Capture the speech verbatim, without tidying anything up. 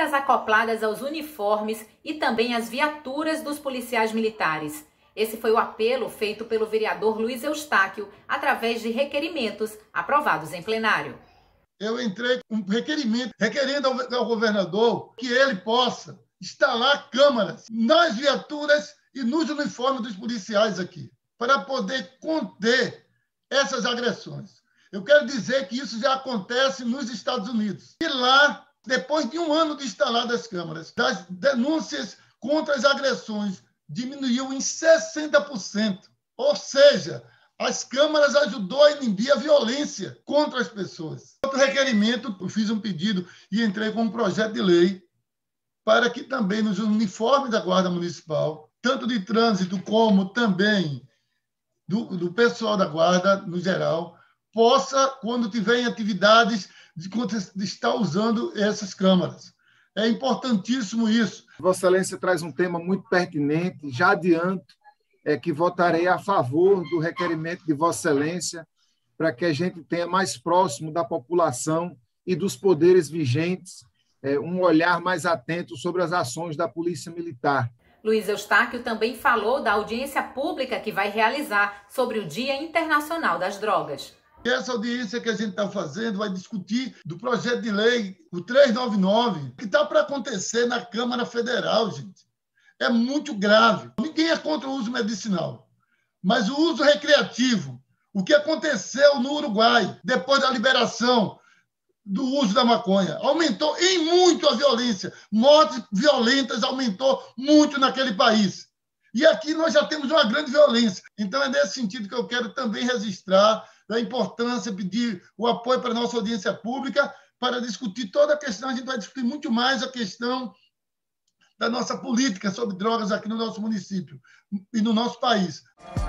câmeras acopladas aos uniformes e também às viaturas dos policiais militares. Esse foi o apelo feito pelo vereador Luiz Eustáquio através de requerimentos aprovados em plenário. Eu entrei com um requerimento requerendo ao governador que ele possa instalar câmeras nas viaturas e nos uniformes dos policiais aqui, para poder conter essas agressões. Eu quero dizer que isso já acontece nos Estados Unidos. E lá, depois de um ano de instaladas as câmeras, as denúncias contra as agressões diminuiu em sessenta por cento. Ou seja, as câmeras ajudou a inibir a violência contra as pessoas. Outro requerimento, eu fiz um pedido e entrei com um projeto de lei para que também nos uniformes da Guarda Municipal, tanto de trânsito como também do, do pessoal da Guarda, no geral, possa, quando tiver em atividades, de, de estar usando essas câmeras. É importantíssimo isso. Vossa Excelência traz um tema muito pertinente. Já adianto é, que votarei a favor do requerimento de Vossa Excelência para que a gente tenha mais próximo da população e dos poderes vigentes é, um olhar mais atento sobre as ações da Polícia Militar. Luiz Eustáquio também falou da audiência pública que vai realizar sobre o Dia Internacional das Drogas. Essa audiência que a gente está fazendo vai discutir do projeto de lei, o trezentos e noventa e nove, que está para acontecer na Câmara Federal, gente. É muito grave. Ninguém é contra o uso medicinal, mas o uso recreativo, o que aconteceu no Uruguai, depois da liberação do uso da maconha, aumentou em muito a violência. Mortes violentas aumentou muito naquele país. E aqui nós já temos uma grande violência. Então, é nesse sentido que eu quero também registrar a importância, pedir o apoio para a nossa audiência pública para discutir toda a questão. A gente vai discutir muito mais a questão da nossa política sobre drogas aqui no nosso município e no nosso país.